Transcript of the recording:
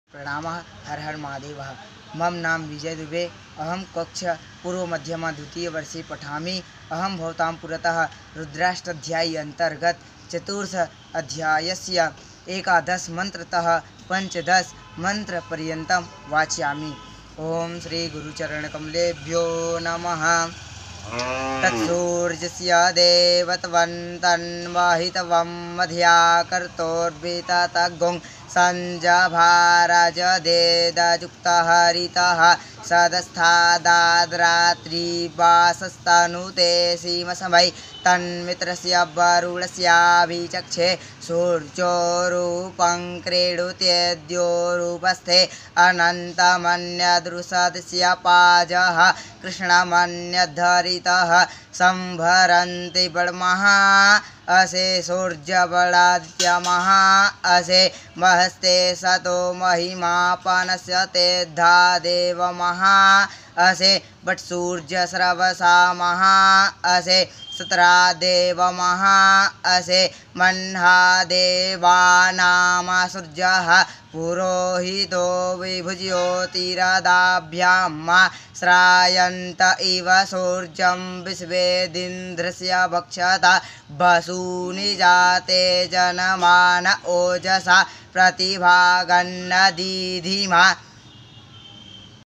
प्रणामः। हर हर महादेव। मम नाम विजय दुबे। अहम कक्ष पूर्वमध्यमा द्वितीयवर्षे पठामि। अहम भवतां पुरतः रुद्राष्टाध्यायी अंतर्गत चतुर्थ अध्यायस्य एकादश मंत्रतः पंचदश मंत्रपर्यन्तं वाचयामि। ओम श्री गुरुचरणकमलेभ्यो नमः। तत्सूर्यस्य देवतवन्तन्वाहितवं मध्याकर्तोर्विततगुं सञ्जभाराजदेदयुक्तः हरितः सदस्थादाद्रात्रिवासस्तनुते सीमसमै तन्मित्रस्य वरुणस्याभिचक्षे सूर्योरूपं क्रीडुत्यद्योरूपस्थे अनन्तमन्यदृशदस्य पाजः कृष्णमन्यद्धरितः संभरन्ति बलमहा असे सूर्यबलादित्यमहा असे महस्ते सतो महिमापनस्य तेद्धा देवमहा असे वट्सूर्यस्रवसा महा असे सत्रा देवमहा असे मह्नादेवानामा सूर्यः पुरोहितो विभुज्योतिरदाभ्यां श्रायन्त इव सूर्यं विश्वेदिन्द्रस्य भक्षता वसूनि जाते जनमान ओजसा प्रतिभागन्नदीधिमा